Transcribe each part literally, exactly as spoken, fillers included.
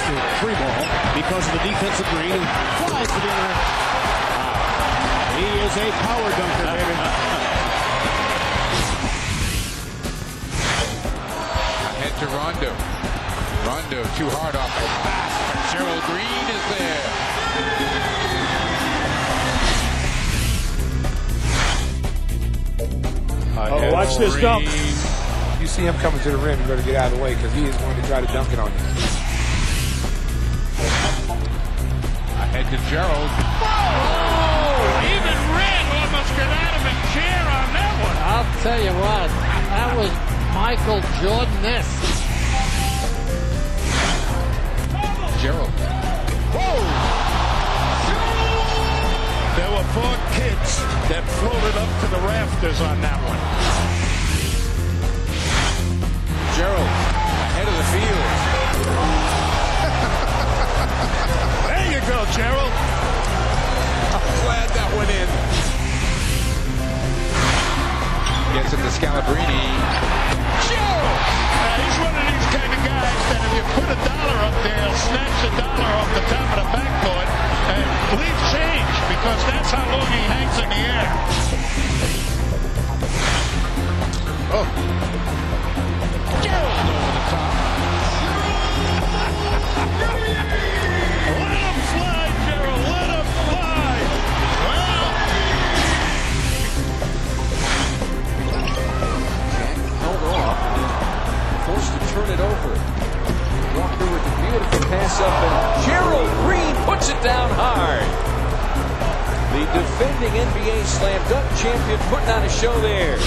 the free ball because of the defensive green and flies to the other. Wow. He is a power dunker, baby. Ahead to Rondo. Rondo too hard off the pass, but Gerald Green is there. Oh, watch this dunk. You see him coming to the rim, you better get out of the way because he is going to try to dunk it on you. Ahead to Gerald. Oh, even Red almost got out of a chair on that one. I'll tell you what, that was Michael Jordan-esque. Gerald. Whoa! There were four kids that floated up to the rafters on that one. Gerald ahead of the field. There you go, Gerald. I'm glad that went in. Gets it to Scalabrine. Gerald! Uh, he's one of these kind of guys that if you put a dollar up there, he'll snatch a dollar off the top of the backboard and leave change because that's how long he hangs in the air. Oh. Gerald over the top. Let him fly, Gerald. Let him fly. Well. Held off. Forced to turn it over. Walker with a beautiful pass up, and Gerald Green puts it down hard. The defending N B A slam dunk champion putting on a show there.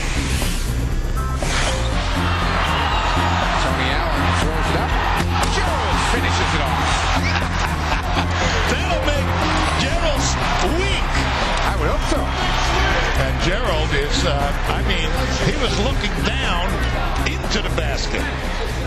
Tony Allen throws it up. Gerald finishes it off. That'll make Gerald weak. I would hope so. And Gerald is, uh, I mean, he was looking down into the basket.